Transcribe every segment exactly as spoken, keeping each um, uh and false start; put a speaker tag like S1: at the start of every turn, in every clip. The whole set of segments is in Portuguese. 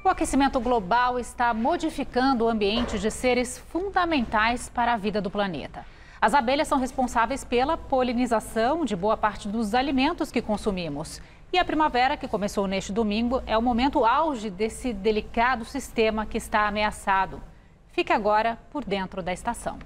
S1: O aquecimento global está modificando o ambiente de seres fundamentais para a vida do planeta. As abelhas são responsáveis pela polinização de boa parte dos alimentos que consumimos. E a primavera, que começou neste domingo, é o momento auge desse delicado sistema que está ameaçado. Fique agora por dentro da estação.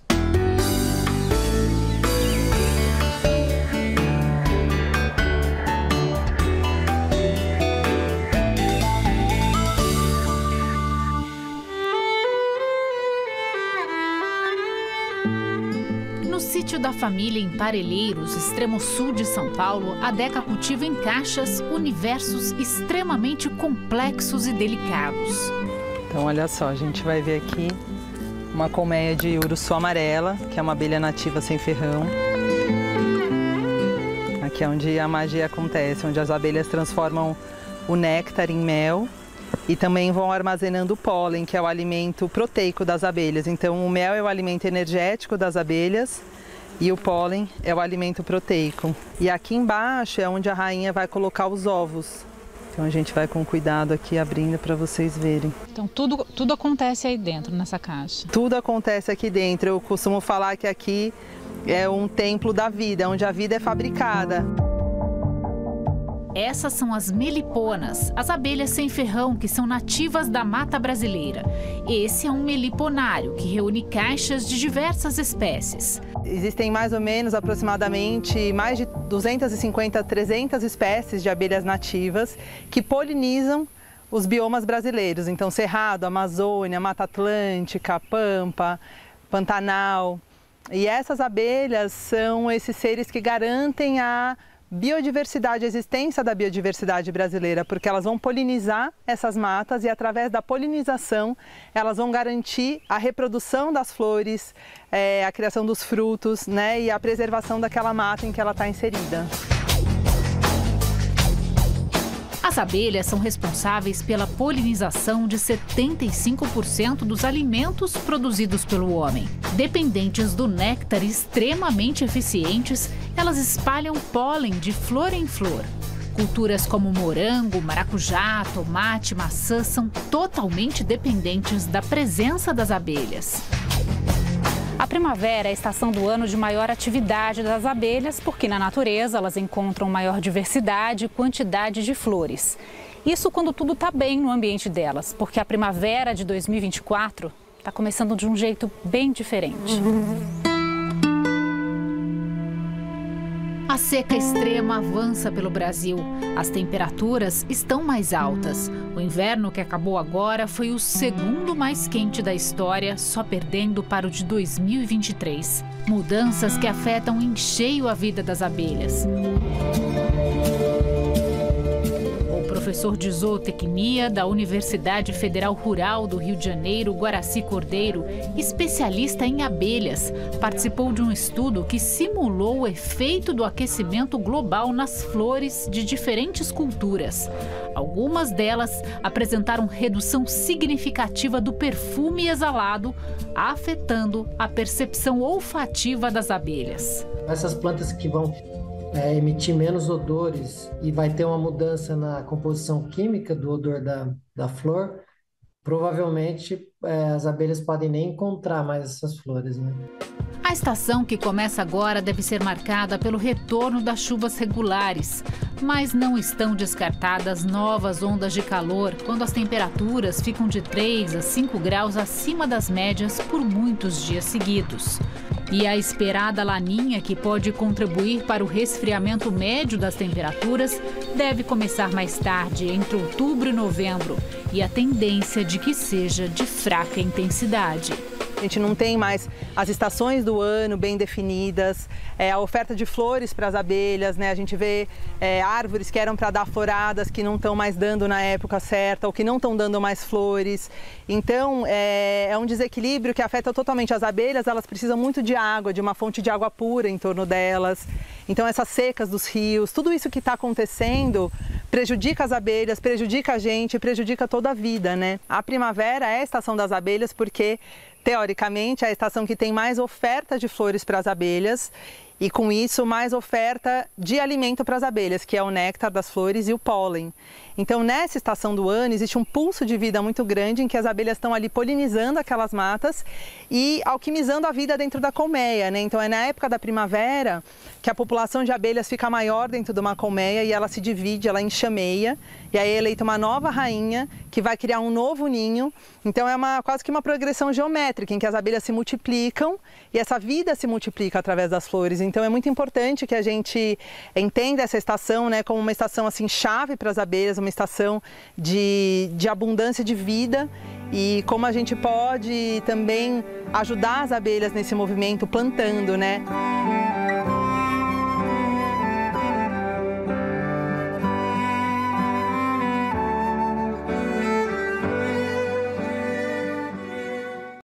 S1: No sítio da família em Parelheiros, extremo sul de São Paulo, a Deca cultiva em caixas universos extremamente complexos e delicados.
S2: Então, olha só, a gente vai ver aqui uma colmeia de uruçu amarela, que é uma abelha nativa sem ferrão. Aqui é onde a magia acontece, onde as abelhas transformam o néctar em mel e também vão armazenando o pólen, que é o alimento proteico das abelhas. Então, o mel é o alimento energético das abelhas e o pólen é o alimento proteico. E aqui embaixo é onde a rainha vai colocar os ovos. Então a gente vai com cuidado aqui abrindo para vocês verem.
S1: Então tudo, tudo acontece aí dentro, nessa caixa?
S2: Tudo acontece aqui dentro. Eu costumo falar que aqui é um templo da vida, onde a vida é fabricada.
S1: Essas são as meliponas, as abelhas sem ferrão que são nativas da mata brasileira. Esse é um meliponário que reúne caixas de diversas espécies.
S2: Existem mais ou menos, aproximadamente, mais de duzentas e cinquenta, trezentas espécies de abelhas nativas que polinizam os biomas brasileiros. Então, Cerrado, Amazônia, Mata Atlântica, Pampa, Pantanal. E essas abelhas são esses seres que garantem a biodiversidade, a existência da biodiversidade brasileira, porque elas vão polinizar essas matas e através da polinização elas vão garantir a reprodução das flores, é, a criação dos frutos, né, e a preservação daquela mata em que ela está inserida.
S1: As abelhas são responsáveis pela polinização de setenta e cinco por cento dos alimentos produzidos pelo homem. Dependentes do néctar e extremamente eficientes, elas espalham pólen de flor em flor. Culturas como morango, maracujá, tomate, maçã são totalmente dependentes da presença das abelhas. A primavera é a estação do ano de maior atividade das abelhas, porque na natureza elas encontram maior diversidade e quantidade de flores. Isso quando tudo está bem no ambiente delas, porque a primavera de dois mil e vinte e quatro está começando de um jeito bem diferente. A seca extrema avança pelo Brasil. As temperaturas estão mais altas. O inverno que acabou agora foi o segundo mais quente da história, só perdendo para o de dois mil e vinte e três. Mudanças que afetam em cheio a vida das abelhas. O professor de zootecnia da Universidade Federal Rural do Rio de Janeiro, Guaraci Cordeiro, especialista em abelhas, participou de um estudo que simulou o efeito do aquecimento global nas flores de diferentes culturas. Algumas delas apresentaram redução significativa do perfume exalado, afetando a percepção olfativa das abelhas.
S3: Essas plantas que vão É, emitir menos odores e vai ter uma mudança na composição química do odor da, da flor, provavelmente é, as abelhas podem nem encontrar mais essas flores, né?
S1: A estação que começa agora deve ser marcada pelo retorno das chuvas regulares, mas não estão descartadas novas ondas de calor quando as temperaturas ficam de três a cinco graus acima das médias por muitos dias seguidos. E a esperada laninha, que pode contribuir para o resfriamento médio das temperaturas, deve começar mais tarde, entre outubro e novembro, e a tendência de que seja de fraca intensidade.
S2: A gente não tem mais as estações do ano bem definidas, é, a oferta de flores para as abelhas, né? A gente vê é, árvores que eram para dar floradas que não estão mais dando na época certa ou que não estão dando mais flores. Então é, é um desequilíbrio que afeta totalmente as abelhas. Elas precisam muito de água, de uma fonte de água pura em torno delas. Então essas secas dos rios, tudo isso que está acontecendo prejudica as abelhas, prejudica a gente, prejudica toda a vida, né? A primavera é a estação das abelhas porque, teoricamente, é a estação que tem mais oferta de flores para as abelhas e com isso mais oferta de alimento para as abelhas, que é o néctar das flores e o pólen. Então nessa estação do ano existe um pulso de vida muito grande em que as abelhas estão ali polinizando aquelas matas e alquimizando a vida dentro da colmeia, né? Então é na época da primavera que a população de abelhas fica maior dentro de uma colmeia e ela se divide, ela enxameia, e aí é eleita uma nova rainha que vai criar um novo ninho. Então é uma, quase que uma progressão geométrica em que as abelhas se multiplicam e essa vida se multiplica através das flores. Então é muito importante que a gente entenda essa estação, né, como uma estação assim chave para as abelhas, uma estação de, de abundância de vida, e como a gente pode também ajudar as abelhas nesse movimento plantando, né?